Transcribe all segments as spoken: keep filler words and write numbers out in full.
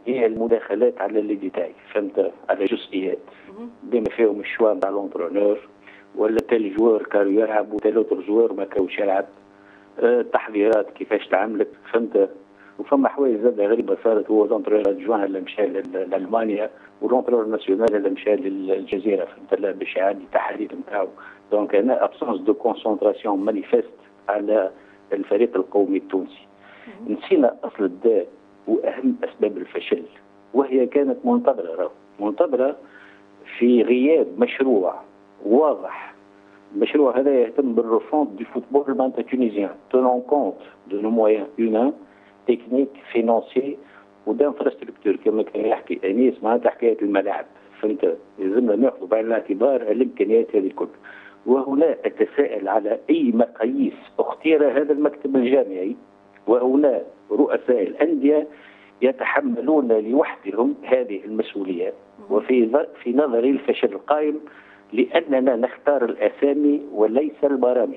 هي المداخلات على لي ديتاي، فهمت، على جزئيات بما فيهم الشوا نتاع لونترونور، ولا تال جوار كانوا يلعب وتال اوتر جوار ما كانوش يلعب، التحضيرات أه كيفاش تعملت، فهمت. وفما حوايج زاد غريبه صارت، هو لونترونور ادجوان اللي مشى لالمانيا واللونترونور ناسيونال اللي مشى للجزيره، فهمت، باش يعدي التحاليل نتاعو. دونك هنا ابسونس دو كونسونتراسيون مانيفيست على الفريق القومي التونسي. نسينا اصل الداء واهم اسباب الفشل، وهي كانت منتظره منتظره في غياب مشروع واضح. المشروع هذا يهتم بالرفونت دي فوتبول معناتها تونيزيان، تونون كونت دو نو مويان هيومان تكنيك فينانسي ودانفراستركتور كما كان يحكي انيس، معناتها حكايه الملاعب، فهمت. لازمنا ناخذ بعين الاعتبار الامكانيات هذه الكل. وهنا اتساءل على اي مقاييس اختير هذا المكتب الجامعي، وهنا رؤساء الانديه يتحملون لوحدهم هذه المسؤوليه. وفي في نظري الفشل القائم لاننا نختار الاسامي وليس البرامج.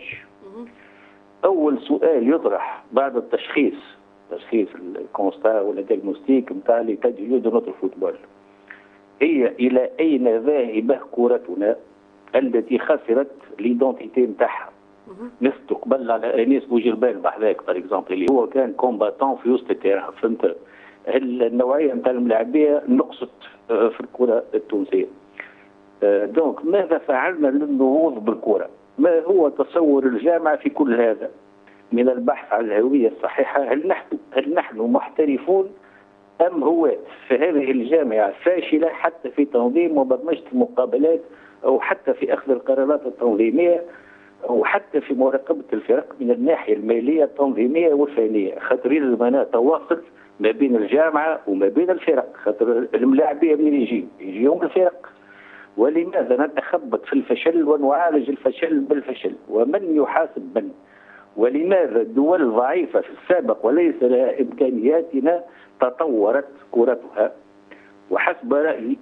اول سؤال يطرح بعد التشخيص، تشخيص الكونستا ولا ديagnostic نتاع ليتا دو ليو دو نوتر فوتبول، هي الى اين ذاهبه كرتنا التي خسرت ليدونتيتي نتاعها. نستقبل على انيس بوجربال بحذاك بار اكزومبل اللي هو كان كومباتون في وسط التيران، فهمت. النوعيه نتاع الملاعبيه نقصت في الكره التونسيه. دونك ماذا فعلنا للنهوض بالكره؟ ما هو تصور الجامعه في كل هذا؟ من البحث عن الهويه الصحيحه، هل نحن هل نحن محترفون ام هواة؟ فهذه الجامعه فاشله حتى في تنظيم وبرمجه المقابلات، او حتى في اخذ القرارات التنظيميه، او حتى في مراقبه الفرق من الناحيه الماليه التنظيميه والفنيه. خاطر يلزمنا تواصل ما بين الجامعه وما بين الفرق، خاطر الملاعبيه منين يجيو؟ يجيهم الفرق. ولماذا نتخبط في الفشل ونعالج الفشل بالفشل؟ ومن يحاسب من؟ ولماذا الدول ضعيفه في السابق وليس لها امكانياتنا تطورت كرتها؟ وحسب رايي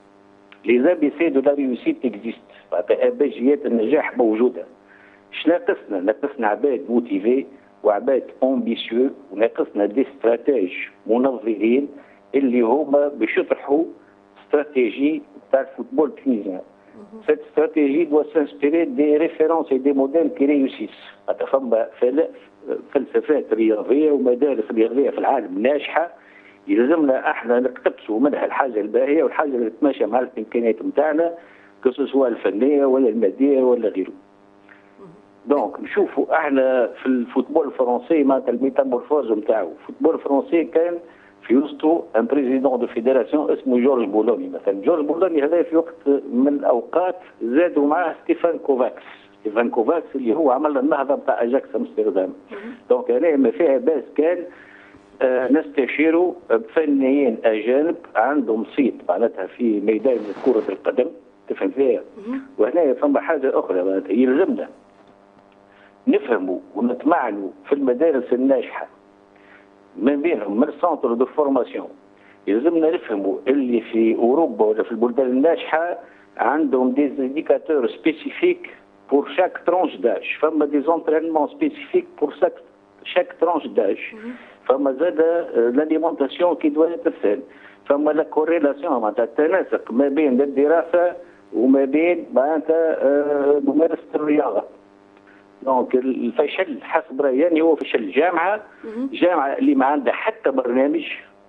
لي بي دو لا ريوسيت اكزيست، معناتها اباجيات النجاح موجوده. اش ناقصنا؟ ناقصنا عباد موتيفي وعباد امبيسيو، وناقصنا دي استراتيج منظرين اللي هما باش يطرحوا استراتيجي تاع الفوتبول تونيزيان. Cette stratégie doit s'inspirer des références et des modèles qui réussissent. فما فلسفات رياضيه ومدارس رياضيه في العالم ناجحه، يلزمنا احنا نقتبسوا منها الحاجه الباهيه والحاجه اللي تتماشى مع الامكانيات نتاعنا، كسوا الفنيه ولا الماديه ولا غيره. دونك نشوفوا احنا في الفوتبول الفرنسي معناتها الميتامورفوز نتاعو، الفوتبول الفرنسي كان في وسطه ان بريزيدون دو فيدراسيون اسمه جورج بولوني مثلا. جورج بولوني هذا في وقت من الاوقات زادوا معاه ستيفان كوفاكس، ستيفان كوفاكس اللي هو عمل النهضه نتاع اجاكس امستردام. دونك هنا ما فيها باس كان آه نستشيروا فنيين اجانب عندهم صيت معناتها في ميدان كره القدم، تفهم فيها. وهنا فما حاجه اخرى معناتها يلزمنا نفهموا ونتمعنوا في المدارس الناجحه من بينهم من سونتر دو فورماسيون. يلزمنا نفهموا اللي في اوروبا ولا في البلدان الناجحه عندهم دي انديكاتور سبيسيفيك بور شاك ترونش داج، فما دي زونترينمون سبيسيفيك بور شاك شاك ترونش داج، فما زاد لاليمونتاسيون كي دوا ترسل، فما لا كوريلاسيون معناتها التناسق ما بين الدراسه وما بين معناتها ممارسه الرياضه. دونك الفشل حسب رايي يعني هو فشل جامعه، جامعه اللي ما عندها حتى برنامج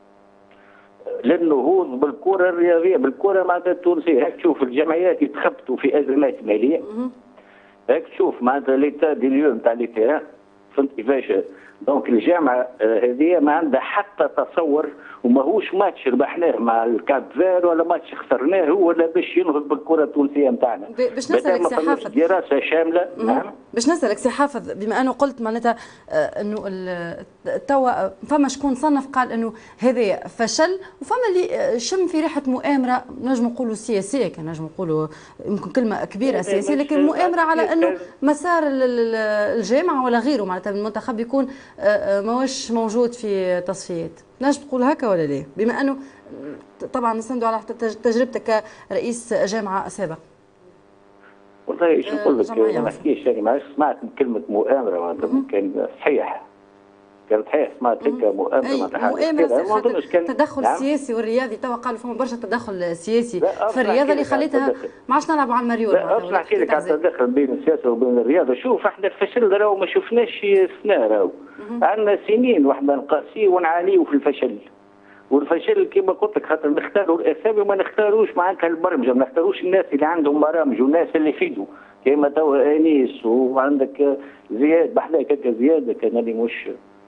للنهوض بالكره الرياضيه، بالكره معناتها التونسيه. هاك تشوف الجمعيات يتخبطوا في ازمات ماليه، هاك تشوف معناتها ليتا دي ليو نتاع لي تيران، فهمت كيفاش. دونك الجامعه هذه ما عندها حتى تصور، وماهوش ماتش ربحناه مع الكاب فير ولا ماتش خسرناه هو ولا باش ينهض بالكره التونسيه نتاعنا. باش نسالك سي حافظ دراسه شامله. نعم باش نسالك سي حافظ، بما انه قلت معناتها انه توا فما شكون صنف قال انه هذا فشل، وفما اللي شم في ريحه مؤامره، نجم نقولوا سياسيه، كان نجم نقولوا يمكن كلمه كبيره سياسيه، لكن مؤامره على انه مسار الجامعه ولا غيره معناتها المنتخب يكون ماهوش موجود في تصفيات. نجم تقول هكا ولا لا؟ بما انه طبعا نستندوا على تجربتك كرئيس جامعه سابق. والله ايش نقول لك، ما نحكيش يعني، ما سمعت كلمه مؤامره معناتها كان صحيح كانت صحيح سمعت هكا مؤامره معناتها مؤامره كان تدخل نعم. سياسي والرياضي. توا قالوا فما برشا تدخل سياسي في الرياضه اللي خليتها ما عادش نلعبوا على المريول. لا باش نحكي لك على التدخل بين السياسه وبين الرياضه. شوف احنا الفشل راهو ما شفناش سنه راهو عندنا سنين واحنا نقاسيه ونعانيو في الفشل. والفشل كما قلت لك خاطر نختاروا الاسامي وما نختاروش معناتها البرمجه، ما نختاروش الناس اللي عندهم برامج والناس اللي يفيدوا كما توا انيس وعندك زياد بحذاك هكا زياد كان اللي مش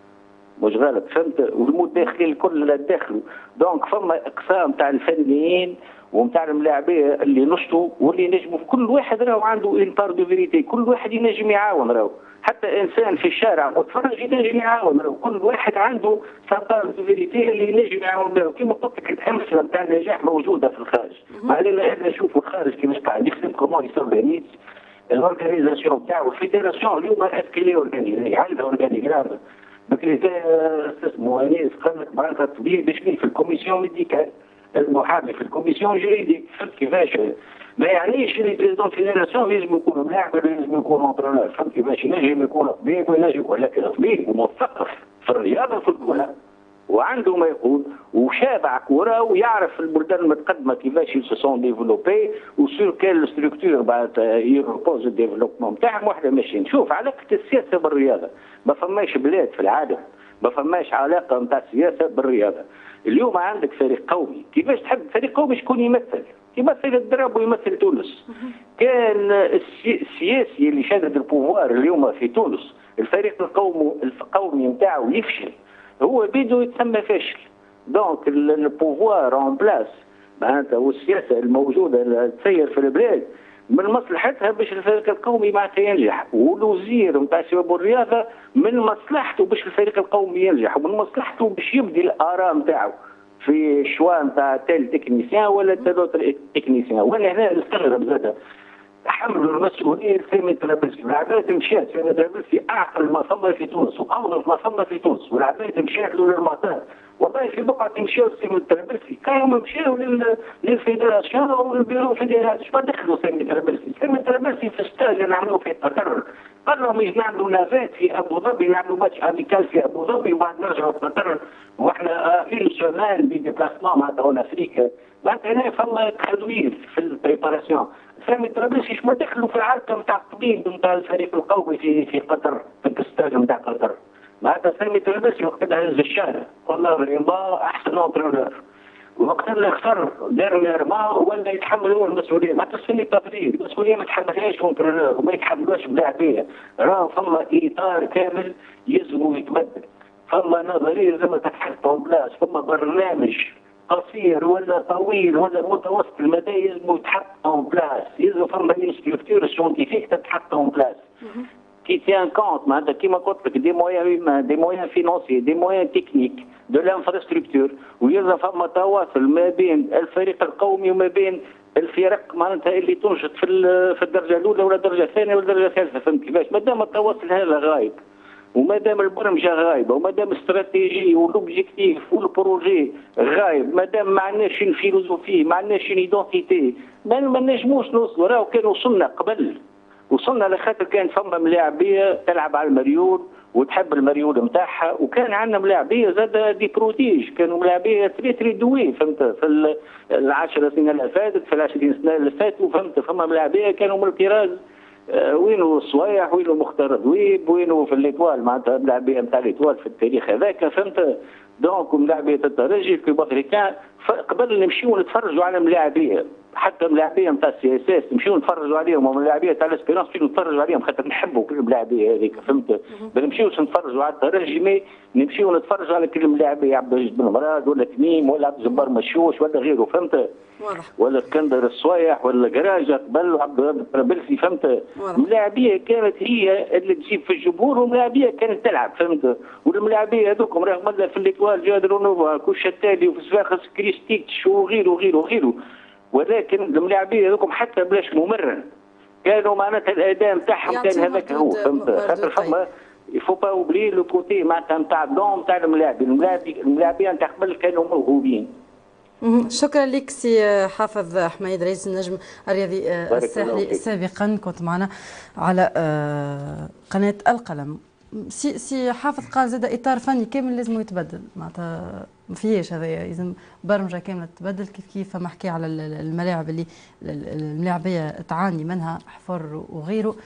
مش غلط فهمت. والمداخلين الكل داخلوا دونك فما اقسام تاع الفنيين ومتاع الملاعبيه اللي نشطوا واللي نجموا كل واحد راهو عنده ان بار دو فيريتي، كل واحد ينجم يعاون راهو حتى انسان في الشارع متفرج ينجم يعاون راهو كل واحد عنده بار دو فيريتي اللي ينجم يعاون به. كما قلت لك الامثله نتاع النجاح موجوده في الخارج. ما علينا احنا نشوفوا الخارج كيفاش قاعد يخدم كومون يسورغانيز الاورغانيزاسيون تاعو. الفيدراسيون اليوم اسكيلي اورغانيزي عندها اورغانيزام بكري اسمه انيس قال لك معناتها طبيب باش في الكوميسيون ميديكال المحامي في الكوميسيون جريديك فهمت كيفاش. ما يعنيش اللي بريزيدون فيدراسيون لازم يكون ملاعب ولا لازم يكون اونترونور فهمت كيفاش. ينجم يكون طبيب وينجم ولكن طبيب ومثقف في الرياضه في الكره وعنده ما يقول وشابع كوره ويعرف البلدان المتقدمه كيفاش يسو سون ديفلوبي وسور كال ستركتور بعد يروبوز الديفلوبمون نتاعهم واحنا ماشيين. شوف علاقه السياسه بالرياضه ما فماش بلاد في العالم ما فماش علاقه نتاع السياسه بالرياضه. اليوم عندك فريق قومي كيفاش تحب فريق قومي شكون يمثل؟ يمثل الدرب ويمثل تونس. كان السياسي اللي شادد البوفوار اليوم في تونس الفريق القومي القومي نتاعو يفشل هو بيدو يتسمى فاشل. دونك البوفوار اون بلاس معناتها والسياسه الموجوده اللي تسير في البلاد من مصلحتها باش الفريق القومي معناتها ينجح. والوزير نتاع الشباب والرياضه من مصلحته باش الفريق القومي ينجح ومن مصلحته باش يبدي الاراء نتاعو في الشوا نتاع تيل تكنيسيان ولا تيل تكنيسيان. وانا هنا نستغرب زاد حملوا المسؤوليه لسامي طرابلسي. والعباد مشات سامي طرابلسي اعقل ما صلى في تونس واوظف ما صلى في تونس والعباد مشات له للمطار. والله في بقعه مشاو سامي طرابلسي كانوا مشاو للفيدراسيون وللبيرو فيدراسيون ما دخلوا سامي طرابلسي. سامي طرابلسي في ستاج نعملوا في قطر قال لهم نعملوا نافات في ابو ظبي نعملوا ماتش اميكال في ابو ظبي وبعد نرجعوا قطر واحنا في شمال بديبلاسمون مع دون افريقيا. معناتها هنا فما تحلويل في البريباراسيون. سامي طرابلسي ما دخلوا في العركه نتاع الطبيب نتاع الفريق القومي في في قطر في الستاج نتاع قطر. معناتها سامي طرابلسي وقتها هز الشارع والله رضا احسن اونترونور وقت اللي خسر ديرنييرمون ولا يتحمل هو المسؤوليه. ما تسمي تفريط المسؤوليه ما تحملهاش اونترونور وما يتحملوش بلاعبيه. راه فما اطار كامل يلزم يتبدل. فما نظريه لازم تتحط بلاص. فما برنامج قصير ولا طويل ولا متوسط المدى يلزم يتحط اون بلاس. يلزم فما انستركتور سيونتيفيك تتحط اون بلاس qui tient compte معناتها كيما قلت لك دي مويان دي مويان فينانسي دي مويان تكنيك دو لانفراستركتور ويلزم فما تواصل ما بين الفريق القومي وما بين الفرق معناتها اللي تنشط في في الدرجه الاولى ولا الدرجه الثانيه ولا الدرجه الثالثه فهمت كيفاش. ما دام التواصل هذا غايب وما دام البرمجه غايبه وما دام الاستراتيجي والاوبجيكتيف والبروجي غايب ما دام ما عندناش فيلوزوفي ما عندناش ايدونتيتي ما نجموش نوصلوا. راهو كان وصلنا قبل وصلنا لخاطر كان فما ملاعبيه تلعب على المريول وتحب المريول نتاعها وكان عندنا ملاعبيه زاد دي بروتيج كانوا ملاعبيه تري تري دوي فهمت في العشر سنين اللي فاتت في العشرين سنه اللي فاتوا فهمت. فما ملاعبيه كانوا من الطراز آه وينو الصوايح وينو مختار دويب وينو في الاطوال معناتها ملاعبيه نتاع الاطوال في التاريخ هذاك فهمت. دونك ملاعبيه الترجي في بافريكان قبل نمشيو نتفرجوا على ملاعبيه حتى ملاعبيه نتاع السي اس اس نمشيو نتفرجوا عليهم وملاعبيه تاع الاسبيرونس نمشيو نتفرجوا عليهم خاطر نحبوا كل الملاعبيه هذيك فهمت. ما نمشيوش نتفرجوا على الترجي مي نمشيو نتفرجوا على كل الملاعبيه عبد المجيد بن مراد ولا تميم ولا عبد الجبار مشوش ولا غيره فهمت. واضح. ولا اسكندر الصوايح ولا جراجه قبل عبد الطرابلسي فهمت. الملاعبيه كانت هي اللي تجيب في الجمهور والملاعبيه كانت تلعب فهمت. والملاعبيه هذوكم رغم الله في الاطوال جادر ونوفا كوش التالي وفي سفاخس كريستيتش وغيره وغيره وغيره ولكن الملاعبيه هذوكم حتى بلاش ممرن كانوا معناتها الاداء نتاعهم كان هذاك هو فهمت. خاطر فما يفو با اوبلي لو كوتي معناتها نتاع الدون نتاع الملاعبيه الملاعبيه نتاع قبل كانوا موهوبين. شكرا لك سي حافظ حميد رئيس النجم الرياضي الساحلي سابقا كنت معنا على قناه القلم. سي سي حافظ قال زاد اطار فني كامل لازم يتبدل معناتها ما فيهاش هذايا لازم برمجه كامله تتبدل كيف كيف فما حكي على الملاعب اللي الملاعبيه تعاني منها حفر وغيره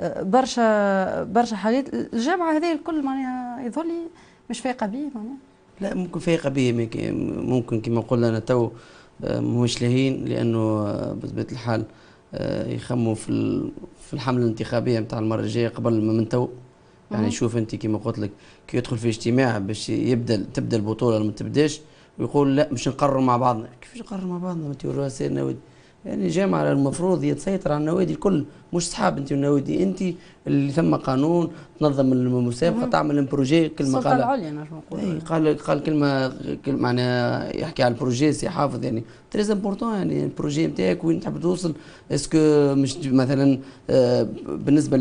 برشا برشا حاجات الجامعه هذه الكل معناها يظل لي مش فايقه به معناها. لا ممكن فايقه به ممكن كما قلنا انا تو مش لاهين لانه بطبيعه الحال يخموا في في الحمله الانتخابيه نتاع المره الجايه قبل ما من تو يعني شوف انت كما قلت لك كي يدخل في اجتماع باش يبدا تبدا البطوله ما تبداش ويقول لا باش نقرروا مع بعضنا. كيفاش نقرروا مع بعضنا انت رؤساء النوادي؟ يعني جامعه المفروض هي تسيطر على النوادي الكل مش صحاب انت والنوادي انت اللي ثم قانون تنظم المسابقه تعمل بروجي كلمه قال السلطه العليا نجم نقول قال قال كلمه كلمه معناها يحكي على البروجي سي حافظ يعني تريز امبورتون يعني البروجي نتاعك وين تحب توصل اسكو مش مثلا بالنسبه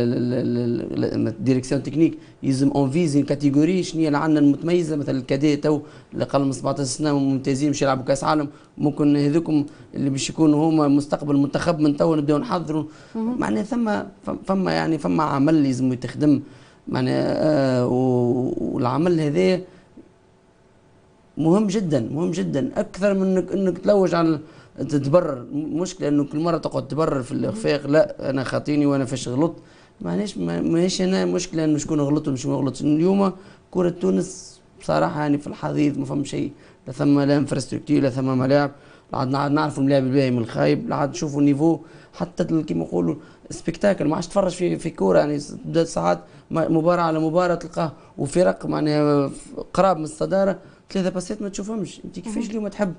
للديريكسيون تكنيك يلزم اون فيزي كاتيجوري شنو هي اللي عندنا المتميزه مثلا الكادي تو اللي اقل من سبعطاش سنه ممتازين باش يلعبوا كاس عالم ممكن هذوكم اللي باش يكونوا هما مستقبل المنتخب من تو نبداو نحضروا معناها ثم فما يعني فما عمل لازم يتخدم معناها آه والعمل هذا مهم جدا مهم جدا اكثر من انك انك تلوج على تتبرر مشكله انه كل مره تقعد تبرر في الاخفاق لا انا خاطيني وانا فاش غلط مانيش ماهيش هنا مشكله انه شكون غلط ولا شكون ما غلطش. اليوم كره تونس بصراحه يعني في الحضيض ما فما شيء لا ثم لا انفراستركتور لا ثم ملاعب لا عاد نعرفوا الملاعب الباهي من الخايب لا عاد نشوفوا النيفو حتى كيما نقولوا سبيكتاكل ما عادش تفرج في في كوره يعني تبدا ساعات مباراه على مباراه تلقاه وفرق معناها قراب من الصداره ثلاثه باسات ما تشوفهمش انت كيفاش اليوم تحب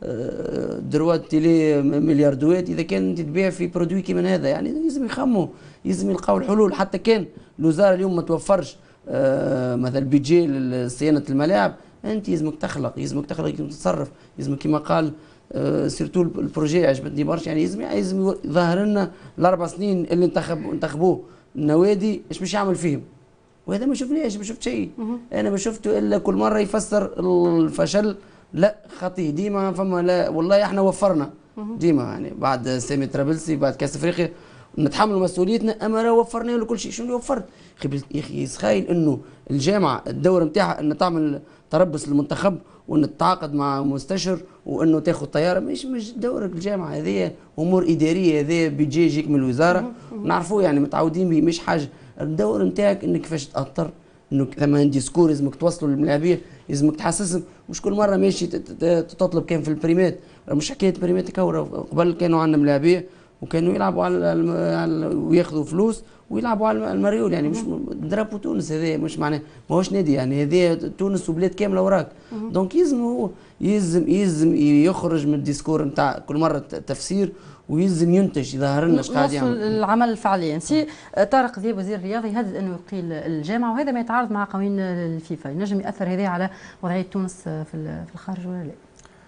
دروات تيلي ملياردوات اذا كان انت تبيع في برودوي كيما هذا يعني لازم يخموا لازم يلقاو الحلول حتى كان الوزاره اليوم ما توفرش مثلا بيجي لصيانه الملاعب انت لازمك تخلق لازمك تخلق لازمك تتصرف لازمك كما قال سيرتو البروجي عجبتني برشا يعني لازم لازم يظهر لنا الاربع سنين اللي انتخب انتخبوه النوادي ايش باش يعمل فيهم وهذا ما شفناش ما شفت شيء انا ما شفته الا كل مره يفسر الفشل لا خطي ديما فما لا والله احنا وفرنا ديما يعني بعد سامي ترابلسي بعد كاس افريقيا نتحملوا مسؤوليتنا اما راه وفرنا له كل شيء شنو اللي وفرت يا اخي تخيل انه الجامعه الدور نتاعها ان تعمل تربص للمنتخب وان تتعاقد مع مستشر وانه تاخذ طياره مش مش دورك الجامعه هذه امور اداريه هذه بيجي يجيك من الوزاره نعرفوه يعني متعودين به مش حاجه الدور نتاعك انك كيفاش تاثر انه ثما ديسكور لازمك توصلوا للملاعبيه لازمك تحسسهم مش كل مره ماشي تطلب كان في البريمات مش حكايه بريمات كوره قبل كانوا عندنا ملاعبيه وكانوا يلعبوا على وياخذوا فلوس ويلعبوا على المريول يعني مش درابو تونس هذا مش معناه ماهوش نادي يعني هذا تونس وبلاد كامله وراك دونك يلزم هو يلزم يلزم يخرج من الديسكور نتاع كل مره تفسير ويلزم ينتج يظهر لنا اش قاعد يعمل العمل الفعلي. سي طارق ذياب وزير الرياضه يهدد انه يقيل الجامعه وهذا ما يتعارض مع قوانين الفيفا ينجم ياثر هذا على وضعيه تونس في الخارج ولا لا؟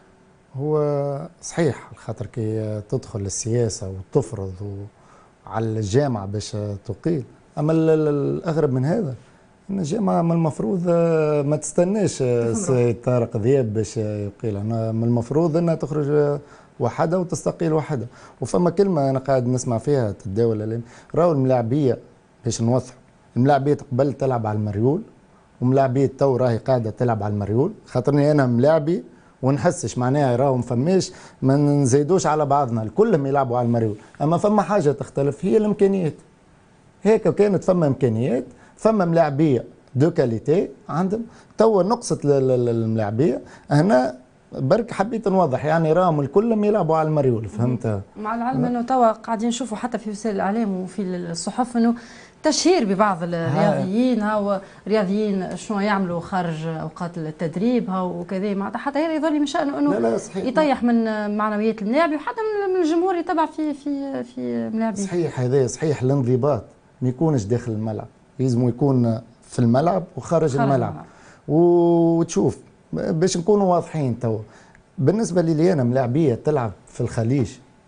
هو صحيح خاطر كي تدخل السياسه وتفرض على الجامعه باش تقيل اما الاغرب من هذا ان الجامعه من المفروض ما تستناش السيد طارق ذياب باش يقيل انا من المفروض انها تخرج وحدها وتستقيل وحدها وفما كلمه انا قاعد نسمع فيها تتداول الان راهو الملاعبيه باش نوضحوا الملاعبيه قبل تلعب على المريول وملاعبيه تو راهي قاعده تلعب على المريول خاطرني انا ملاعبي ونحسش معناها راهو ما فماش ما نزيدوش على بعضنا الكلهم يلعبوا على المريول اما فما حاجه تختلف هي الامكانيات هيك كانت فما امكانيات فما ملاعبيه دو كاليتي عندهم توا نقصت الملاعبيه هنا برك حبيت نوضح يعني راهم الكلهم يلعبوا على المريول فهمت مع العلم انه توا قاعدين نشوفوا حتى في وسائل الاعلام وفي الصحف انه تشهير ببعض الرياضيين هاو رياضيين شنو يعملوا خارج اوقات التدريب هاو وكذا معناتها حتى هذا يظل من شانه انه لا لا يطيح من معنويات اللاعب وحتى من الجمهور يتبع في في في ملاعبيه. صحيح هذا صحيح الانضباط ما يكونش داخل الملعب لازم يكون في الملعب وخارج خارج الملعب, الملعب. وتشوف باش نكونوا واضحين توا بالنسبه لي انا ملاعبيه تلعب في الخليج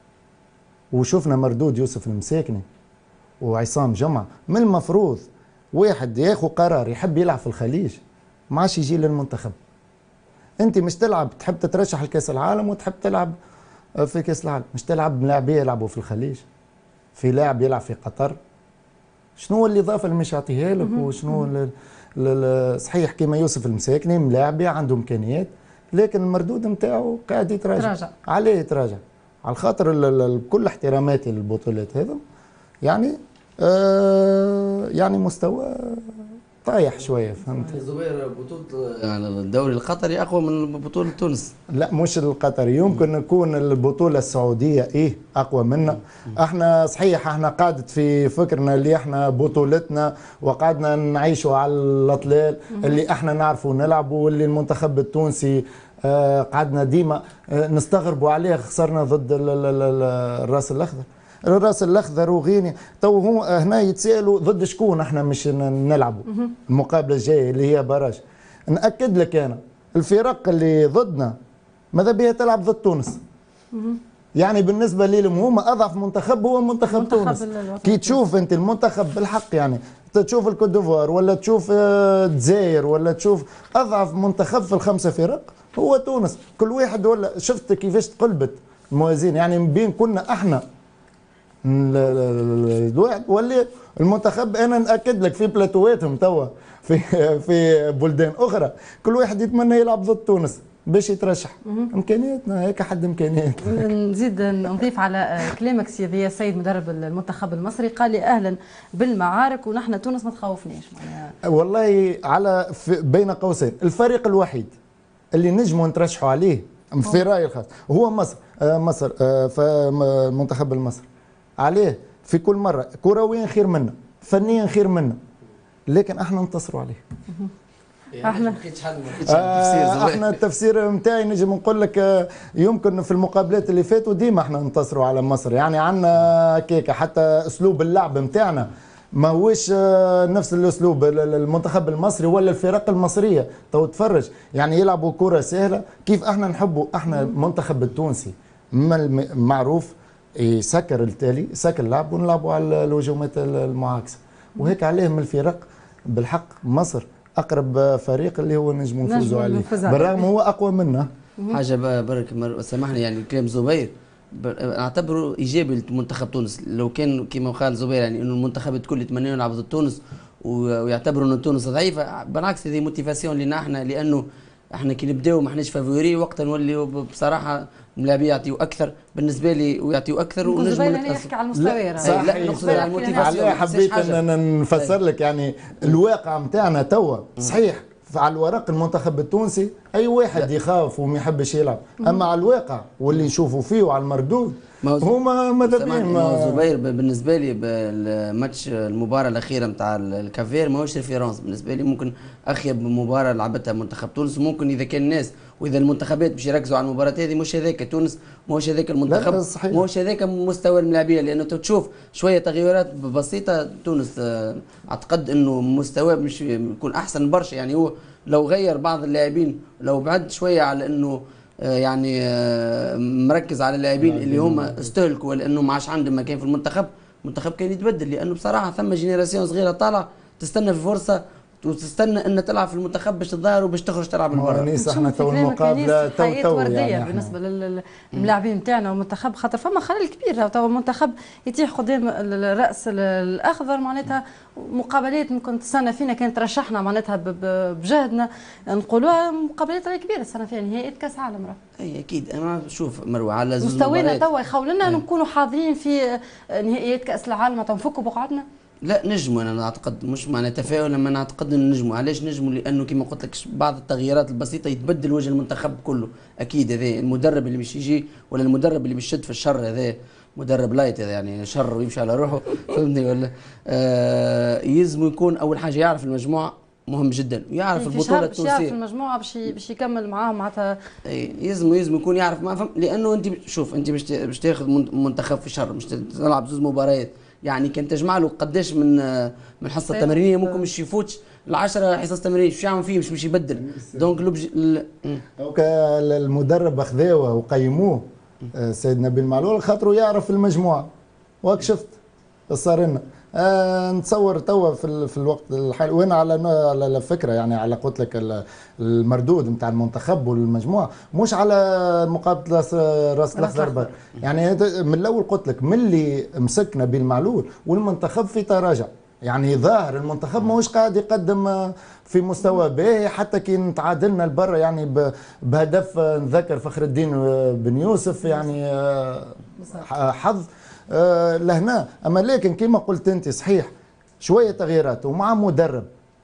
وشفنا مردود يوسف المساكني وعصام جمعه من المفروض واحد ياخذ قرار يحب يلعب في الخليج ما عادش يجي للمنتخب انت مش تلعب تحب تترشح لكاس العالم وتحب تلعب في كاس العالم مش تلعب ملاعبيه يلعبوا في الخليج في لاعب يلعب في قطر شنو الاضافه اللي مش يعطيها لك وشنو صحيح كما يوسف المساكني ملاعبي عنده امكانيات، لكن المردود نتاعو قاعد يتراجع. تراجع. عليه يتراجع؟ على خاطر بكل احتراماتي للبطولات هذا يعني آه يعني مستوى طايح شويه، فهمت؟ زبير بطوله يعني الدوري القطري اقوى من بطوله تونس. لا مش القطري، يمكن يكون البطوله السعوديه ايه اقوى منا. احنا صحيح احنا قاعدت في فكرنا اللي احنا بطولتنا وقعدنا نعيشوا على الاطلال اللي احنا نعرفوا نلعبوا، واللي المنتخب التونسي آه قعدنا ديما آه نستغربوا عليه، خسرنا ضد الراس الاخضر. الراس الاخضر وغينيا تو هو هنا يتسالوا ضد شكون احنا مش نلعبوا المقابله الجايه اللي هي براج. ناكد لك انا الفرق اللي ضدنا ماذا بها تلعب ضد تونس. يعني بالنسبه لهم هما اضعف منتخب هو منتخب, منتخب تونس. كي تشوف انت المنتخب بالحق يعني تشوف الكوت ديفوار ولا تشوف الجزائر ولا تشوف اضعف منتخب في الخمسه فرق هو تونس. كل واحد ولا شفت كيفاش تقلبت الموازين يعني بين كنا احنا الواحد واللي المنتخب. انا ناكد لك في بلاتواتهم توا في في بلدان اخرى كل واحد يتمنى يلعب ضد تونس باش يترشح. امكانياتنا هيك حد امكانيات. نزيد نضيف على كلامك سيدي السيد مدرب المنتخب المصري قال لي اهلا بالمعارك ونحن تونس ما تخوفناش معناها. والله على بين قوسين الفريق الوحيد اللي نجموا نترشحوا عليه في رايي الخاص هو مصر. آه مصر آه فالمنتخب المصري عليه في كل مره كرويا خير منا، فنيا خير منا، لكن احنا ننتصروا عليه. احنا آه احنا التفسير نتاعي نجم نقول لك آه يمكن في المقابلات اللي فاتوا ديما احنا ننتصروا على مصر، يعني عندنا كيكه حتى اسلوب اللعب نتاعنا ماهوش آه نفس الاسلوب المنتخب المصري ولا الفرق المصريه. تو تفرج يعني يلعبوا كره سهله كيف احنا نحبوا. احنا المنتخب التونسي معروف يسكر التالي سكر اللعب ونلعبوا على الهجومات المعاكسه، وهيك عليه من الفرق بالحق مصر اقرب فريق اللي هو نجم نفوزوا عليه بالرغم هو اقوى منا. حاجه برك سامحني يعني كلام زبير اعتبره ايجابي لمنتخب تونس. لو كان كما قال زبير يعني انه المنتخبات الكل يتمنوا يلعب ضد تونس ويعتبروا انه تونس ضعيفه، بالعكس هذه موتيفاسيون لنا احنا، لانه احنا كي نبداو ما احناش فافوري وقتا نوليو بصراحه ملاعبين يعطيو اكثر بالنسبه لي ويعطيو اكثر ونجم نحكي على المستوى. لا, لا نقصد على الموتيفاسيون. حبيت ان نفسر لك يعني الواقع نتاعنا توا صحيح على الورق المنتخب التونسي اي واحد يخاف وما يحبش يلعب، اما على الواقع واللي نشوفوا فيه وعلى المردود هما ماذا بيهم. ما زبير بالنسبه لي بالماتش المباراه الاخيره نتاع الكافير ماهوش ريفيرونس بالنسبه لي. ممكن اخيب مباراه لعبتها منتخب تونس، ممكن اذا كان الناس واذا المنتخبات باش يركزوا على المباراه هذه مش هذاك تونس ماهوش هذاك المنتخب ماهوش هذاك مستوى اللاعبين، لانه تشوف شويه تغيرات بسيطه تونس اعتقد انه مستواه مش يكون احسن برشا. يعني هو لو غير بعض اللاعبين لو بعد شويه على انه يعني مركز على اللاعبين اللي هم استهلكوا لانه ما عادش عندهم مكان في المنتخب، المنتخب كان يتبدل. لانه بصراحه ثم جينيراسيون صغيره طالعه تستنى في فرصه وتستنى ان تلعب في المنتخب باش تظهر وباش تخرج تلعب من برا. نيس احنا تو المقابله تو تو يعني بالنسبه للاعبين نتاعنا والمنتخب خاطر فما خلل كبير. تو المنتخب يتيح قدام الراس الاخضر معناتها مقابلات ممكن السنه فينا كانت ترشحنا معناتها بجهدنا نقولوها مقابلات كبيره السنه فيها نهائيات كاس عالم. اي اكيد. انا شوف مروه على زوج مستوينا توا يخولنا نكونوا حاضرين في نهائيات كاس العالم نفكوا بقعدنا. لا نجموا، انا اعتقد مش معنى تفاؤل لما نعتقد انه نجموا. علاش نجموا؟ لانه كما قلت لك بعض التغييرات البسيطه يتبدل وجه المنتخب كله. اكيد هذا المدرب اللي باش يجي ولا المدرب اللي باش يشد في الشر هذا مدرب لايت هذا يعني شر ويمشي على روحه فهمتني ولا آه يلزم يكون اول حاجه يعرف المجموعه مهم جدا ويعرف البطوله التونسيه. يعرف المجموعه باش باش يكمل معاهم معناتها. اي يلزم يلزم يكون يعرف ما فهم. لانه انت شوف انت باش باش تاخذ منتخب في شر باش تلعب زوج مباريات يعني كان تجمع له قداش من من حصه تمرينيه ممكن مش يفوتش العشرة حصص تمرينيه شو يعمل فيه مش مش يبدل. دونك لوبج هوكا المدرب اخذوه وقيموه السيد نبيل معلول خاطره يعرف المجموعه. وهاك شفت صار لنا آه نتصور توا في, في الوقت الحالي وين على على الفكره يعني على قلت لك المردود نتاع المنتخب والمجموعه مش على مقابله راس الاخضر. يعني من الاول قلت لك من اللي مسك نبيل معلول والمنتخب في تراجع يعني ظاهر المنتخب ماهوش قاعد يقدم في مستوى باهي، حتى كي تعادلنا لبرا يعني بهدف نذكر فخر الدين بن يوسف يعني حظ لهنا. اما لكن كما قلت انت صحيح شويه تغييرات ومع مدرب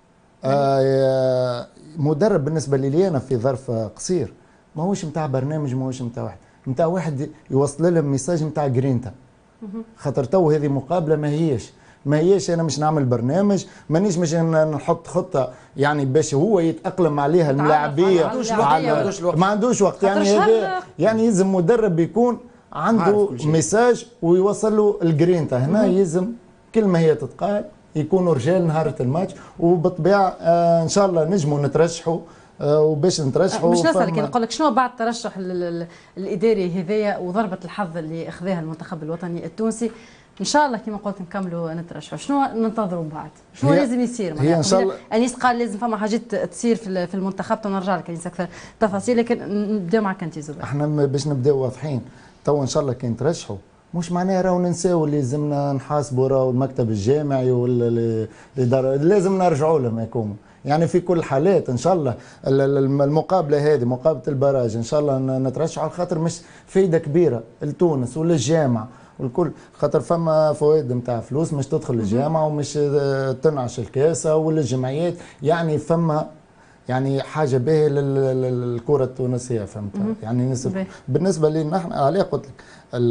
مدرب بالنسبه لي انا في ظرف قصير ماهوش نتاع برنامج، ماهوش نتاع واحد نتاع واحد يوصل لهم ميساج نتاع جرينتا. خاطر تو هذه مقابله ما هيش ما هيش انا مش نعمل برنامج، مانيش مش نحط خطه يعني باش هو يتاقلم عليها الملاعبيه، ما عندوش وقت يعني هذا يعني يلزم مدرب يكون عنده ميساج ويوصل له الجرينتا. هنا يلزم كلمه هي تتقال يكونوا رجال نهارة الماتش، وبالطبيعه آه ان شاء الله نجموا نترشحوا آه وباش نترشحوا. مش نسألك نقول لك شنو بعد الترشح الاداري هذايا وضربه الحظ اللي اخذاها المنتخب الوطني التونسي، ان شاء الله كما قلت نكملوا نترشحوا، شنو ننتظروا بعد؟ شنو لازم يصير؟ هي ان شاء الله انيس قال لازم فما حاجات تصير في المنتخب، ونرجع لك انيس اكثر تفاصيل، لكن نبداو معك انت زبير. احنا باش نبداو واضحين تو ان شاء الله كي نترشحوا مش معناها راهو ننساو اللي لازمنا نحاسبوا راهو المكتب الجامعي ولا الاداره لازم نرجعوا لهم يكونوا يعني في كل الحالات ان شاء الله المقابله هذه مقابله البراج ان شاء الله نترشحوا على خاطر مش فايده كبيره لتونس وللجامعه والكل، خاطر فما فوائد نتاع فلوس مش تدخل الجامعه ومش تنعش الكاسه ولا الجمعيات، يعني فما يعني حاجه باهيه للكره التونسيه فهمت يعني نسب بالنسبه لنا نحن عليه قلت لك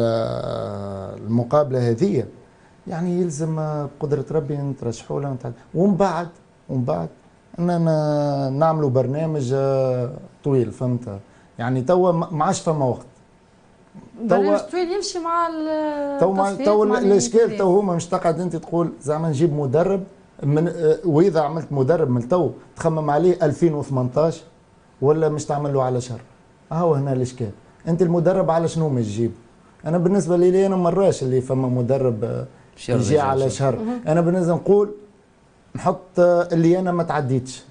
المقابله هذه يعني يلزم بقدره ربي نترشحوا لها ومن بعد ومن بعد اننا نعملوا برنامج طويل فهمت يعني توا ما عادش فما وقت. برنامج طويل يمشي مع التصفيات. تو تو الاشكال تو هما مش تقعد انت تقول زعما نجيب مدرب من واذا عملت مدرب من تو تخمم عليه ألفين وثمانطاش ولا مش تعمل له على شهر. هو هنا الاشكال، انت المدرب على شنو ما تجيب؟ انا بالنسبه لي انا مراش اللي فما مدرب يجي على شهر، انا بالنسبه نقول نحط اللي انا ما تعديتش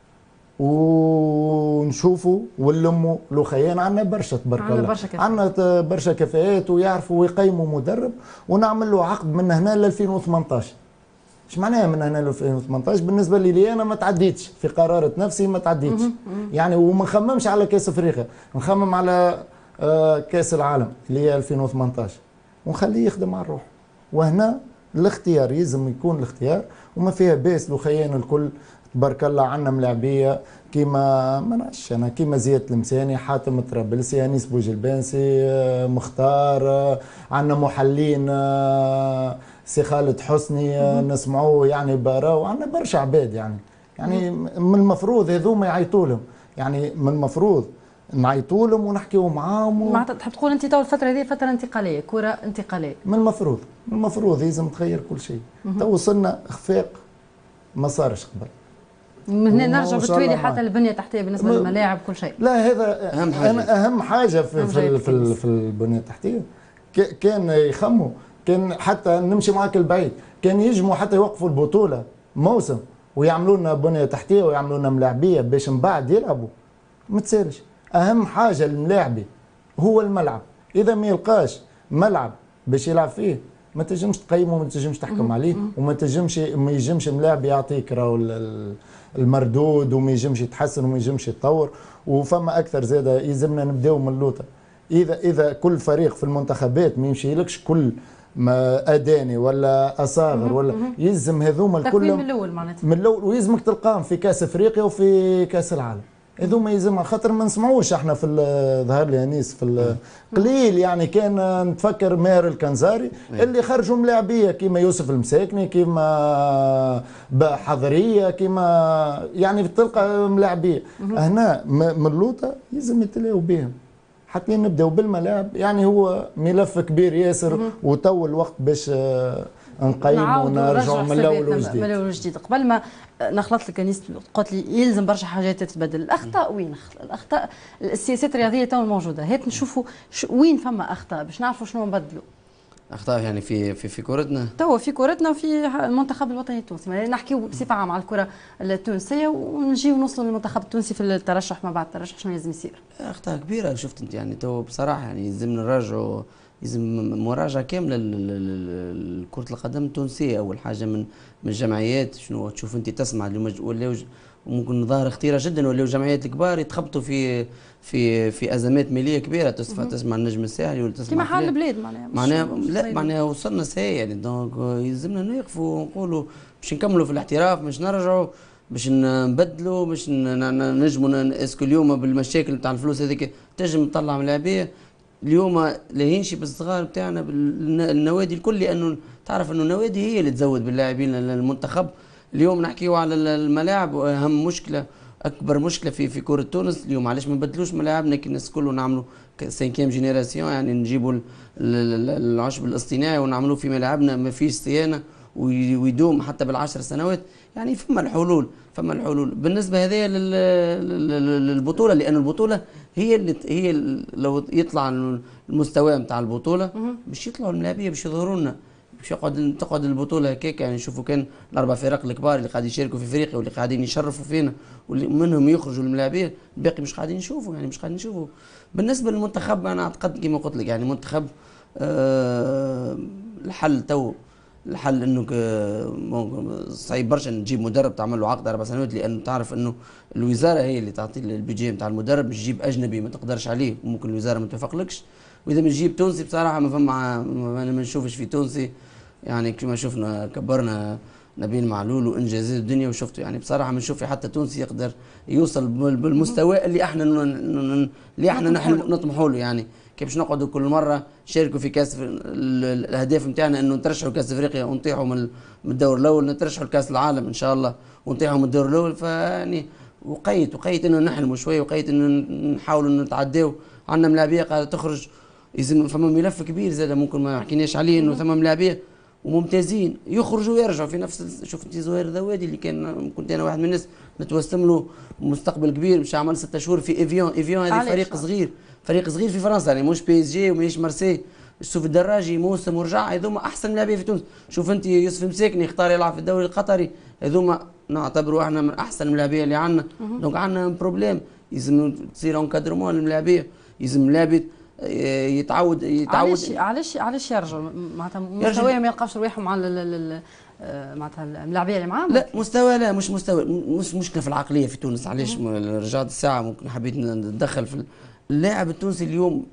ونشوفوا ونلموا الاخيان. عندنا برشا تبارك الله، عندنا برشا كفاءات ويعرفوا ويقيموا مدرب ونعمل له عقد من هنا ل ألفين وثمانطاش. ايش معناها من هنا ل ألفين وثمانطاش؟ بالنسبه لي انا ما تعديتش في قرارة نفسي ما تعديتش يعني، وما نخممش على كاس افريقيا، نخمم على كاس العالم اللي هي ألفين وثمانطاش ونخليه يخدم على الروح. وهنا الاختيار يلزم يكون الاختيار وما فيها باس الاخيان الكل تبارك الله. عندنا ملاعبيه كيما ما نعرفش انا كيما زياد المساني، حاتم الطرابلسي، انيس بوجلبانسي، مختار، عندنا محلين سي خالد حسني نسمعوه يعني برا، وعندنا برشا عباد يعني يعني من المفروض هذوما يعيطوا لهم يعني من المفروض نعيطوا لهم ونحكيوا معاهم و... معناتها تحب تقول انت تو الفتره هذه فتره انتقاليه، كره انتقاليه من المفروض من المفروض لازم تغير كل شيء. تو وصلنا اخفاق ما صارش قبل، من هنا نرجع بالتوالي حتى البنيه التحتيه بالنسبه م... للملاعب كل شيء. لا هذا اهم حاجه، أنا اهم حاجه في أهم في, في, في البنيه التحتيه. كان يخموا كان حتى نمشي معاك البعيد، كان يجموا حتى يوقفوا البطوله موسم ويعملوا لنا بنيه تحتيه ويعملوا لنا ملاعبيه باش من بعد يلعبوا. ما تسالش اهم حاجه للملاعبي هو الملعب، اذا ما يلقاش ملعب باش يلعب فيه ما تنجمش تقيمه وما تنجمش تحكم عليه وما تنجمش ما ينجمش ملاعب يعطيك راهو المردود وما ينجمش يتحسن وما ينجمش يتطور. وفما اكثر زاده يلزمنا نبداو من اللوطه. اذا اذا كل فريق في المنتخبات ما يمشيلكش كل ما اداني ولا اصاغر ولا يلزم هذوما الكل من الاول معناتها من الاول، ويلزمك تلقاهم في كاس افريقيا وفي كاس العالم. هذوما يلزمها خاطر ما نسمعوش احنا في ظهر لي انيس في قليل يعني كان نتفكر ماهر الكنزاري اللي خرجوا ملاعبيه كيما يوسف المساكني كيما حضريه كيما يعني تلقى ملاعبيه. هنا من اللوطه يلزم يتلاو بهم حتى نبداو بالملاعب. يعني هو ملف كبير ياسر وتو الوقت باش نقيم ونرجعوا من الاول وجديد. من الاول وجديد. قبل ما نخلط لك انيس قلت لي يلزم برشا حاجات تتبدل، الاخطاء وين؟ الاخطاء السياسات الرياضيه تو موجوده، هات نشوفوا وين فما اخطاء باش نعرفوا شنو نبدلوا. اخطاء يعني في في في كورتنا توا في كورتنا وفي المنتخب الوطني التونسي، نحكيو بصفه عامه على الكره التونسيه ونجيو نوصلوا للمنتخب التونسي في الترشح. ما بعد الترشح شنو لازم يصير؟ اخطاء كبيره شفت انت يعني تو بصراحه يعني لازم نراجعوا، لازم مراجعه كامله لكره القدم التونسيه. اول حاجه من من الجمعيات، شنو تشوف انت تسمع اليوم ولاو ممكن ظاهره خطيره جدا، ولاو جمعيات الكبار يتخبطوا في في في ازمات ماليه كبيره. تسمع تسمع النجم الساحلي ولا تسمع كيما حال البلاد معناها معناها لا معناها وصلنا سي يعني دونك يلزمنا نوقفوا ونقولوا باش نكملوا في الاحتراف، باش نرجعوا، باش نبدلوا، باش نجموا. اسكو اليوم بالمشاكل نتاع الفلوس هذيك تنجم تطلع من اللاعبيه اليوم لا ينشي بالصغار بتاعنا بالنوادي الكل، لانه تعرف انه النوادي هي اللي تزود باللاعبين المنتخب. اليوم نحكيو على الملاعب، واهم مشكله اكبر مشكله في في كره تونس اليوم علاش ما نبدلوش ملاعبنا كي الناس كله نعملوا سانكيام جينيراسيون، يعني نجيبوا العشب الاصطناعي ونعملوه في ملاعبنا ما فيش صيانه ويدوم حتى بالعشر سنوات. يعني فما الحلول، فما الحلول بالنسبه هذه للبطوله، لان البطوله هي اللي هي لو يطلع المستوى نتاع البطوله باش يطلعوا الملاعبيه باش يظهروا لنا، باش يقعد تقعد البطوله هكاك. يعني نشوفوا كان الاربع فرق الكبار اللي قاعدين يشاركوا في افريقيا واللي قاعدين يشرفوا فينا واللي منهم يخرجوا الملاعبيه، الباقي مش قاعدين نشوفوا، يعني مش قاعدين نشوفوا. بالنسبه للمنتخب انا اعتقد كما قلت لك يعني منتخب آه الحل تو الحل انه صعيب برشا نجيب مدرب تعمل له عقد اربع سنوات، لانه تعرف انه الوزاره هي اللي تعطي البيجي نتاع المدرب، باش تجيب اجنبي ما تقدرش عليه وممكن الوزاره ما توافقلكش. واذا بتجيب تونسي بصراحه ما فما انا ما نشوفش في تونسي، يعني كما شفنا كبرنا نبيل معلول وانجازات الدنيا وشفته، يعني بصراحه ما نشوف حتى تونسي يقدر يوصل بالمستوى اللي احنا اللي احنا نحن نطمحوا له. يعني كيف باش نقعدوا كل مره نشاركوا في كاس الاهداف نتاعنا انه نترشحوا كاس افريقيا ونطيحوا من الدور الاول، نترشحوا لكاس العالم ان شاء الله ونطيحوا من الدور الاول. فيعني وقيت وقيت انه نحلموا شويه، وقيت انه نحاولوا نتعداو. عندنا ملاعبيه قاعده تخرج، يلزم فما ملف كبير زاد ممكن ما حكيناش عليه، انه ثم ملاعبيه وممتازين يخرجوا ويرجعوا في نفس. شوف انت زهير ذوادي اللي كان كنت انا واحد من الناس نتوسم له مستقبل كبير، مش عمل ستة شهور في ايفيون. ايفيون هذه فريق صغير، فريق صغير في فرنسا، يعني مش بي اس جي وماهيش مارسي. شوف الدراجي موسم ورجع، هذوما احسن لاعبين في تونس. شوف انت يوسف مساكني اختار يلعب في الدوري القطري، هذوما نعتبروا احنا من احسن اللاعبين اللي عندنا. دونك عندنا بروبليم، لازم تصير انكادرمون للملاعبيه، لازم لاعب يتعود يتعود علاش علاش علاش يرجعوا معناتها مستواهم ما يلقاوش رواحهم على معناتها الملاعبيه اللي معاهم؟ لا مستوى، لا مش مستوى، مش مشكله في العقليه في تونس. علاش رجعت الساعه ممكن حبيت ندخل في اللاعب التونسي اليوم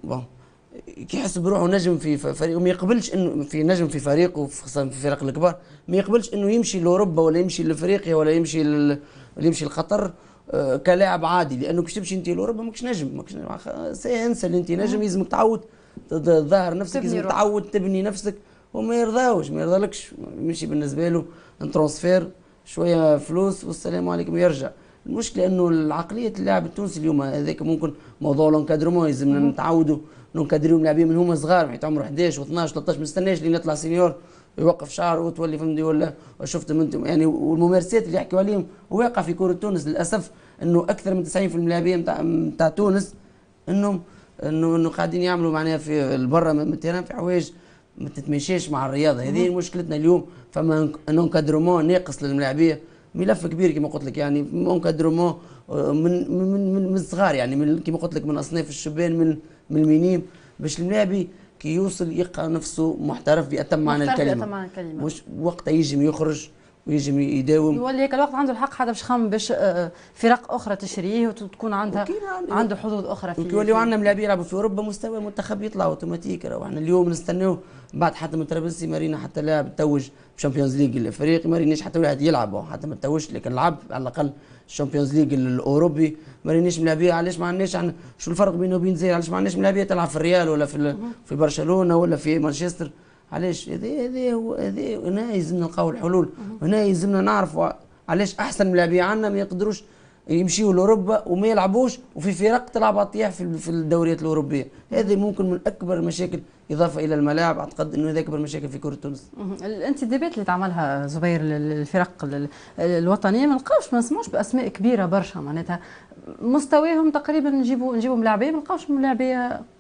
كي يحس بروحه نجم في فريق وما يقبلش انه في نجم في فريقه خاصه في الفرق الكبار، ما يقبلش انه يمشي لاوروبا ولا يمشي لافريقيا ولا يمشي ولا يمشي لقطر آه كلاعب عادي، لانه كي تمشي انت لاوروبا ماكش نجم، ماكش انسى اللي انت نجم، لازمك تعود تظهر نفسك، لازم تعود تبني نفسك. وما يرضاوش ما يرضالكش يمشي بالنسبه له ترانسفير شويه فلوس والسلام عليكم ويرجع. المشكله انه العقليه اللاعب التونسي اليوم هذاك ممكن موضوع لونكادرومون، لازمنا نتعودوا نكادريو لاعبين من هما صغار حيت عمره احد عشر و12 ثلاثة عشر، ما نستناش لين يطلع سينيور يوقف شعره وتولي فهمتي. ولا شفت انتم يعني والممارسات اللي يحكوا عليهم واقع في كره تونس للاسف، انه اكثر من تسعين بالمئة من اللاعبين نتاع نتاع تونس انهم انه انه قاعدين يعملوا معناها في برا من التيران في حوايج ما تتماشاش مع الرياضه. هذه مشكلتنا اليوم، فما انكادرومون ناقص للملاعبيه، ملف كبير كما قلت لك، يعني انكادرومون من من من الصغار، يعني من كما قلت لك من اصناف الشبان، من من المينيم، باش الملاعبي كي يوصل يلقى نفسه محترف بأتم معنى الكلمه، مش وقتها يجم يخرج ويجم يداوم، يولي هيك الوقت عنده الحق حتى باش يخمم باش فرق اخرى تشريه وتكون عندها عنده حظوظ اخرى في يوليو عندنا ملاعبين يلعبوا في اوروبا مستوى المنتخب يطلع اوتوماتيك. احنا اليوم نستناو بعد حتى من ترابلسي مارينا حتى لاعب توج بشامبيونز ليج الافريقي، ما ريناش حتى واحد يلعب حتى ما توجش، لكن لعب على الاقل الشامبيونز ليج الاوروبي. ما ريناش ملاعبيه، علاش ما عندناش احنا شو الفرق بينه وبين زي علاش ما عندناش ملاعبيه تلعب في الريال ولا في في برشلونه ولا في مانشستر؟ علاش؟ هذا هذا هو هذا هنا يلزمنا نلقاو الحلول، هنا يلزمنا نعرفوا علاش احسن ملاعبيه عندنا ما يقدروش يمشيوا لاوروبا وما يلعبوش، وفي فرق تلعب اطياح في في الدوريات الاوروبيه. هذه ممكن من اكبر المشاكل، اضافه الى الملاعب. اعتقد انه هذا اكبر مشاكل في كره تونس. الانتدابات اللي تعملها زبير للفرق الوطنيه ما نلقاوش، ما نسمعوش باسماء كبيره برشا، معناتها مستواهم تقريبا نجيبوا نجيبوا ملاعبيه، ما نلقاوش ملاعبيه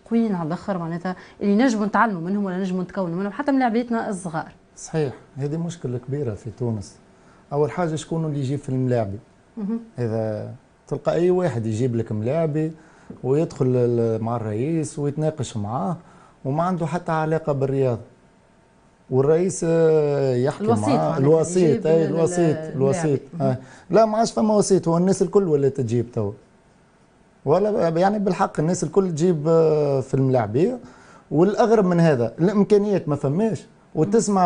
قويين على الاخر معناتها اللي نجموا نتعلموا منهم ولا نجموا نتكونوا منهم حتى من لاعبيتنا الصغار. صحيح، هذه مشكله كبيره في تونس. اول حاجه شكون اللي يجيب في الملاعبي؟ اذا تلقى اي واحد يجيب لك ملاعبي ويدخل مع الرئيس ويتناقش معاه وما عنده حتى علاقه بالرياضه، والرئيس يحكي معاه الوسيط. اي الوسيط الوسيط آه. لا ما عادش فما وسيط، هو الناس الكل ولات تجيب تو، ولا يعني بالحق الناس الكل تجيب في الملاعبيه. والاغرب من هذا الامكانيات ما فماش، وتسمع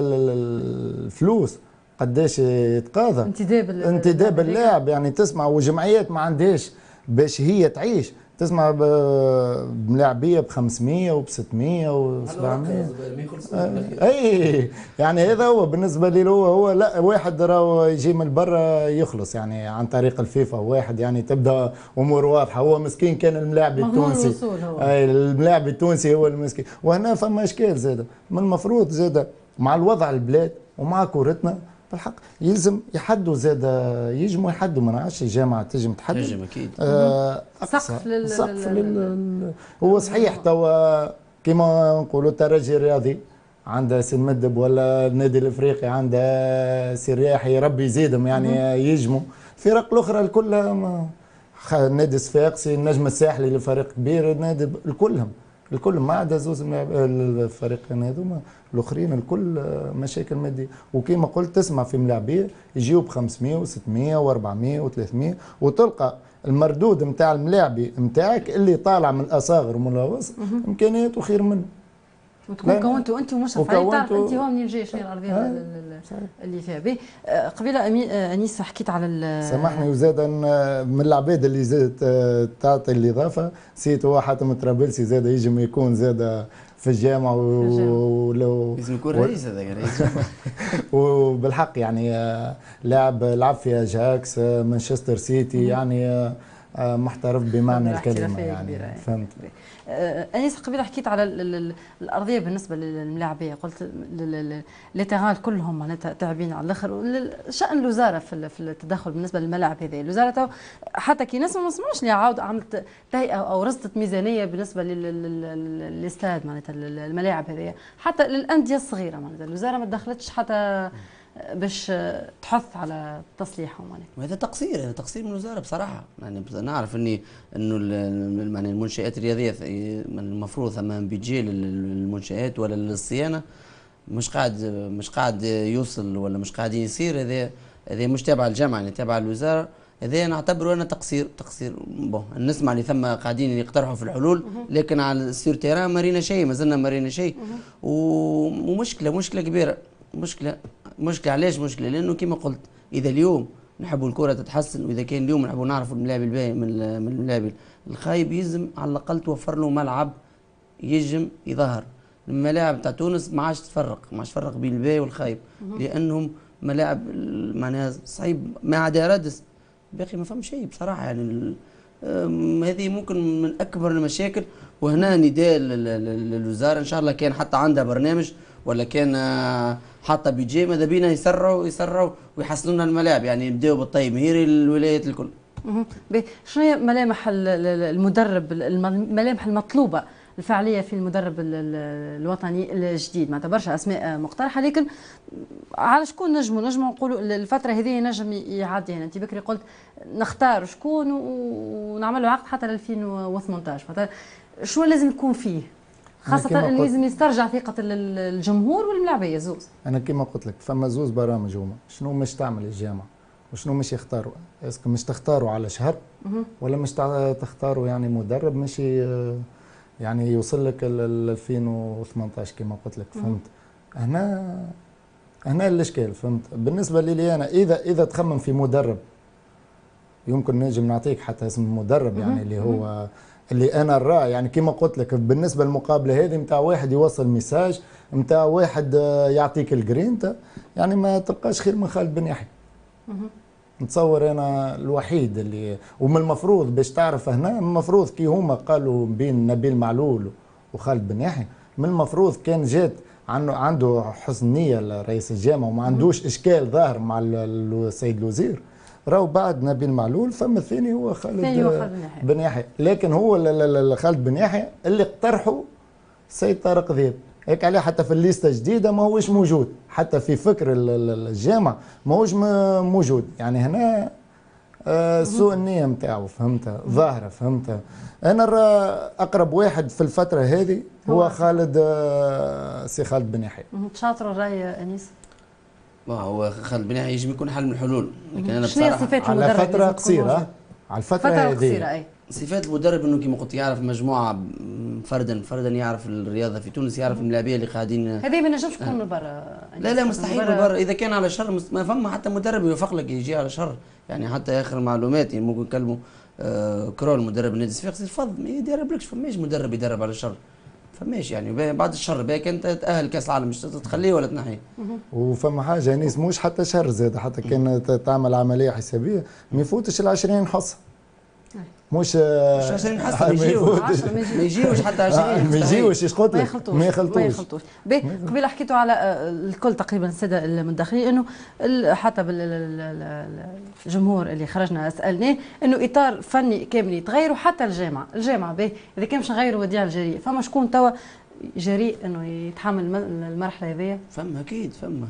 بالفلوس قداش يتقاضى انتداب انتداب اللاعب، يعني تسمع وجمعيات ما عندهاش باش هي تعيش، تسمع بملاعبيه ب خمسمية وب ستمية و سبعمية. اي يعني هذا هو بالنسبه لي. هو هو لا واحد راهو يجي من برا يخلص يعني عن طريق الفيفا، واحد يعني تبدا امور واضحه. هو مسكين كان الملاعب التونسي، اي الملاعب التونسي هو المسكين. وهنا فما اشكال زاده، من المفروض زاده مع الوضع البلاد ومع كورتنا بالحق يلزم يحدوا زاد، يجموا يحدوا. ما نعرفش الجامعه تجم تحدد تجم اكيد آه سقف لل سقف لل هو صحيح توا كيما نقولوا الترجي الرياضي عنده سي المدب، ولا النادي الافريقي عنده سي الرياحي، ربي يزيدهم يعني يجموا. الفرق الاخرى الكلها النادي الصفاقسي، النجم الساحلي اللي فريق كبير، النادي الكلهم الكل ما عدا زوز الفريقين هذوما، الاخرين الكل مشاكل ماديه. وكما قلت تسمع في ملاعبيه يجيو ب خمسمية وستمية وأربعمية وثلاثمية، وتلقى المردود نتاع الملاعبي نتاعك اللي طالع من الاصاغر ومن الوسط امكانياته خير منه. وتكون كونتوا انت ومشرف فريق، تعرف انت هو منين جاي شنو الارضيه اللي فيها به. قبيله انيس حكيت على سامحني وزاد من العباد اللي زاد تعطي الاضافه، نسيت هو حاتم الطرابلسي زاد يجم يكون زاد في الجامعه ولو لازم يكون رئيس هذاك رئيس وبالحق يعني لاعب لعب في اجاكس مانشستر سيتي، يعني محترف بمعنى الكلمه يعني فهمت. انيس قبيله حكيت على الارضيه بالنسبه للملاعبيه، قلت لي تيغان كلهم معناتها تعبين على الاخر. شان الوزاره في التدخل بالنسبه للملاعب هذه، الوزاره حتى كي ناس ما نسمعوش اللي عاود عملت تهيئه او رصدت ميزانيه بالنسبه للاستاد معناتها الملاعب هذه، حتى للانديه الصغيره معناتها الوزاره ما دخلتش حتى باش تحث على تصليحهم يعني. وهذا تقصير، هذا تقصير من الوزاره بصراحه. يعني نعرف اني انه يعني المنشات الرياضيه المفروض ثم بيجي للمنشات ولا للصيانه مش قاعد مش قاعد يوصل ولا مش قاعد يصير. هذا هذا مش تابع الجامعه، يعني تابع الوزاره. هذا نعتبره انا تقصير تقصير بون. نسمع اللي ثم قاعدين يقترحوا في الحلول، لكن على السير تيران ما رينا شيء، ما زلنا ما رينا شيء. ومشكله مشكله كبيره، مشكله مشكله علاش مشكله؟ لانه كما قلت اذا اليوم نحبوا الكره تتحسن، واذا كان اليوم نحبوا نعرفوا الملاعب الباهي من من الملاعب الخايب، يلزم على الاقل توفر له ملعب يجم يظهر. الملاعب تاع تونس ما عادش تفرق، ما عادش تفرق بين الباهي والخايب، لانهم ملاعب معناها صعيب ما عدا رادس باقي ما فهم شيء بصراحه. يعني هذه ممكن من اكبر المشاكل. وهنا نداء للوزاره ان شاء الله كان حتى عندها برنامج ولا كان حتى بيجي ماذا بينا يسرعوا يسرعوا ويحسنوا لنا الملاعب، يعني يبداو بالطيب مهيري الولايات الكل. شنو هي ملامح المدرب، الملامح المطلوبه الفعاليه في المدرب الوطني الجديد؟ معناتها برشا اسماء مقترحه، لكن على شكون نجموا نجموا نقولوا الفتره هذه نجم يعدي هنا؟ انت بكري قلت نختار شكون ونعمل له عقد حتى ل ألفين وثمانطاش، معناتها شو لازم يكون فيه؟ خاصة انه لازم يسترجع ثقة الجمهور والملاعبية زوز. أنا كما قلت لك فما زوز برامج هما، شنو مش تعمل الجامعة وشنو مش يختاروا؟ اسكو مش تختاروا على شهر ولا مش تختاروا يعني مدرب مش يعني يوصل لك ل ألفين وثمانطاش كما قلت لك، فهمت؟ هنا هنا الاشكال، فهمت؟ بالنسبة لي أنا إذا إذا تخمم في مدرب يمكن نجم نعطيك حتى اسم المدرب يعني اللي هو اللي انا نراه، يعني كما قلت لك بالنسبه للمقابله هذه نتاع واحد يوصل ميساج، نتاع واحد يعطيك الجرينتا، يعني ما تلقاش خير من خالد بن يحيى. نتصور انا الوحيد اللي ومن المفروض باش تعرف هنا المفروض كي هما قالوا بين نبيل معلول وخالد بن يحيى، من المفروض كان جات عنده عنده حسن نيه رئيس الجامعه وما عندوش اشكال ظاهر مع السيد الوزير، راهو بعد نبيل معلول فما الثاني هو خالد خالد بن يحيى، لكن هو خالد بن يحيى اللي اقترحه السيد طارق ذيب، هيك عليه حتى في الليسته جديده ما هوش موجود، حتى في فكر الجامع ما هوش موجود، يعني هنا آه سوء النيه نتاعو فهمتها ظاهره فهمتها. انا اقرب واحد في الفتره هذه هو خالد آه سي خالد بن يحيى. شاطر الراي انيس. ما هو خالد بن يحيى يجب يكون حل من الحلول، لكن انا بصراحه بصراحه على فتره قصيره على الفتره هذه قصيره اي صفات المدرب انه كما قلت يعرف مجموعه فردا فردا، يعرف الرياضه في تونس، يعرف الملاعبيه اللي قاعدين. هذه ما نجمش تكون من برا. لا لا مستحيل من برا، اذا كان على شر ما فما حتى مدرب يوافق لك يجي على شر، يعني حتى اخر معلومات يعني ممكن نكلموا آه كرول مدرب النادي الصفاقسي الفض ما يدربلكش، فماش مدرب يدرب على شر، فماش يعني بعد الشر باك انت تاهل كاس العالم مش تخليه ولا تنحيه. وفما حاجه نيس مش حتى شر زاد، حتى كان تعمل عمليه حسابيه ما يفوتش ال عشرين حصه. مش مش عشرين حصه ما يجيوش ما يجيوش حتى عشرين ما يجيوش ايش قلت لك ما يخلطوش ما يخلطوش. قبيل حكيتوا على الكل تقريبا الساده المداخلين انه حتى بالجمهور اللي خرجنا سالناه انه اطار فني كامل يتغيروا، حتى الجامعه الجامعه باهي اذا كان باش نغيروا وديع الجريء فما شكون توا جريء انه يتحمل المرحله هذيا؟ فما اكيد فما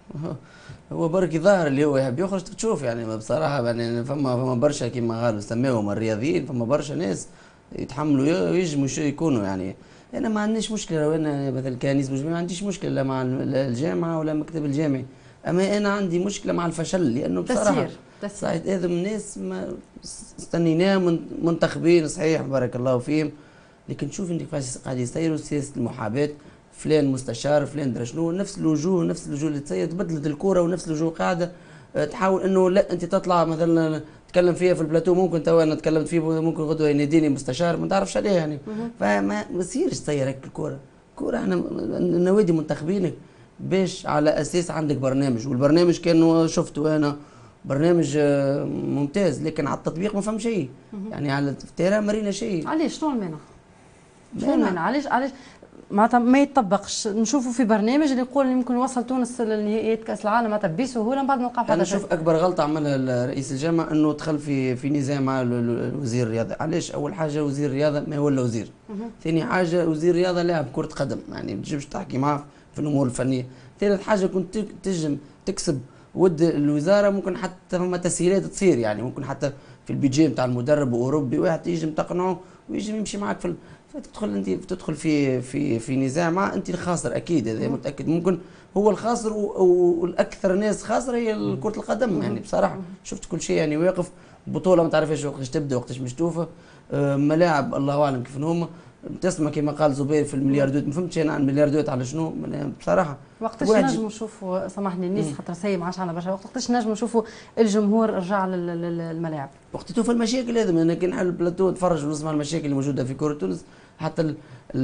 هو بركي ظاهر اللي هو يحب يخرج تشوف يعني بصراحه يعني فما فما برشا كيما قالوا سماهم الرياضيين، فما برشا ناس يتحملوا يجموا يكونوا يعني. انا ما عنديش مشكله لو انا مثلا كنيس ما عنديش مشكله لا مع الجامعه ولا المكتب الجامعي، اما انا عندي مشكله مع الفشل لانه بصراحه صحيح هذم الناس ما استنيناه منتخبين صحيح بارك الله فيهم، لكن شوف انت كيفاش قاعد يسيروا سياسه المحاباه، فلان مستشار فلان درا شنو، نفس الوجوه نفس الوجوه اللي تسير تبدلت الكوره ونفس الوجوه قاعده تحاول انه لا انت تطلع مثلا تتكلم فيها في البلاتو، ممكن تو انا تكلمت فيه ممكن غدوه يناديني مستشار ما تعرفش عليه يعني. فما يصيرش تسير هيك الكوره، الكوره احنا النوادي منتخبينك باش على اساس عندك برنامج، والبرنامج كان شفته انا برنامج ممتاز، لكن على التطبيق ما فهم شيء يعني على التيران مرينا شيء. علاش شنو المانع؟ شنو المانع؟ علاش علاش معناتها ما يتطبقش؟ نشوفوا في برنامج اللي يقول يمكن وصل تونس لنهائيات كاس العالم معناتها بسهوله من بعد ما نلقاو حتى. انا نشوف اكبر غلطه عملها رئيس الجامعه انه دخل في في نزاع مع وزير الرياضه. علاش؟ اول حاجه وزير الرياضه ما ولا وزير، ثاني حاجه وزير الرياضه لاعب كره قدم يعني ما تجيبش تحكي معاه في الامور الفنيه، ثالث حاجه كنت تجم تكسب ود الوزاره، ممكن حتى فما تسهيلات تصير يعني ممكن حتى في البيجي نتاع المدرب اوروبي واحد يجم تقنعه ويجم يمشي معك في فتدخل انت تدخل في في في نزاع مع انت الخاسر اكيد، هذا متاكد. ممكن هو الخاسر والاكثر ناس خاسره هي كره القدم يعني بصراحه. شفت كل شيء يعني واقف بطوله ما تعرفش وقتاش تبدا وقتاش مش توفى، ملاعب الله اعلم كيف هما، تسمع كما قال زبير في الملياردات، ما فهمتش انا عن الملياردات على شنو بصراحه. وقتاش نجموا نشوفوا سامحني الناس خاطر سي ما عادش عندنا برشا وقت، وقتاش نجموا نشوفوا الجمهور رجع للملاعب؟ وقت توفى المشاكل هذا، انا كي نحل البلاتو نتفرج ونسمع المشاكل اللي موجوده في كره تونس، حتى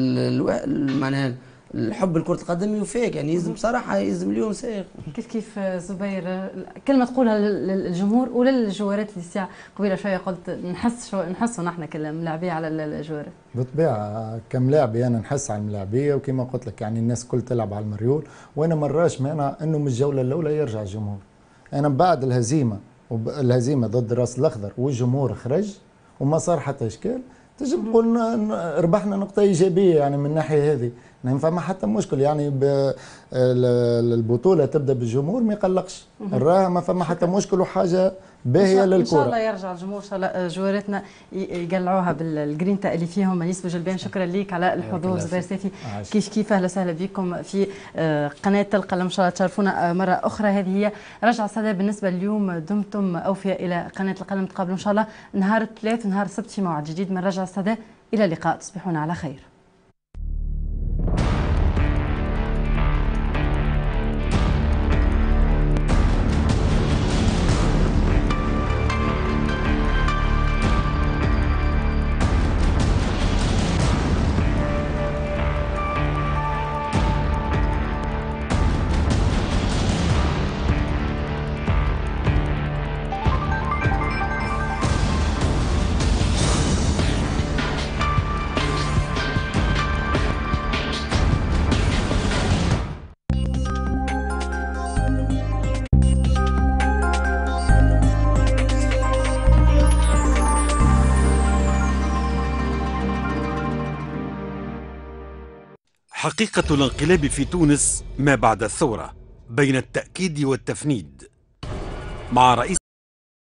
معناها الحب لكرة القدم يوفيك يعني يلزم بصراحة يلزم اليوم سايق. كيف كيف زبير كلمة تقولها للجمهور وللجوارات اللي الساعة قبيلة شوية قلت نحس شو نحسوا نحن كملاعبية على الجوارات؟ بالطبيعة كملاعبية أنا نحس على الملاعبية، وكما قلت لك يعني الناس كل تلعب على المريول، وأنا مراش مانع إنه من الجولة الأولى يرجع الجمهور. أنا بعد الهزيمة الهزيمة ضد راس الأخضر والجمهور خرج وما صار حتى إشكال، تجي تقول ربحنا نقطة إيجابية يعني من الناحية هذه، ما فما حتى مشكل يعني البطولة تبدأ بالجمهور ما يقلقش، الراها ما فما حتى مشكل وحاجة باهية للكرة. إن شاء الله يرجع الجمهور، إن شاء الله جوارتنا يقلعوها بالجرينتا اللي فيهم. أنيس بوجلبان شكرا ليك على الحضور. زبير سيفي كيف كيف أهلا وسهلا بكم في قناة القلم، إن شاء الله تشرفونا مرة أخرى. هذه هي رجعة سادة بالنسبة اليوم، دمتم أوفياء إلى قناة القلم. تقابلوا إن شاء الله نهار الثلاث ونهار السبت في موعد جديد من رجعة سادة. إلى اللقاء، تصبحون على خير. حقيقة الانقلاب في تونس ما بعد الثورة بين التأكيد والتفنيد، مع رئيس